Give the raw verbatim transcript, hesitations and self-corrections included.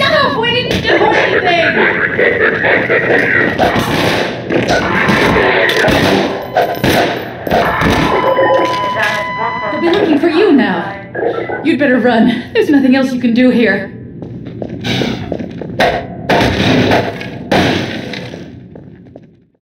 enough! We didn't do anything! They'll be looking for you now. You'd better run. There's nothing else you can do here.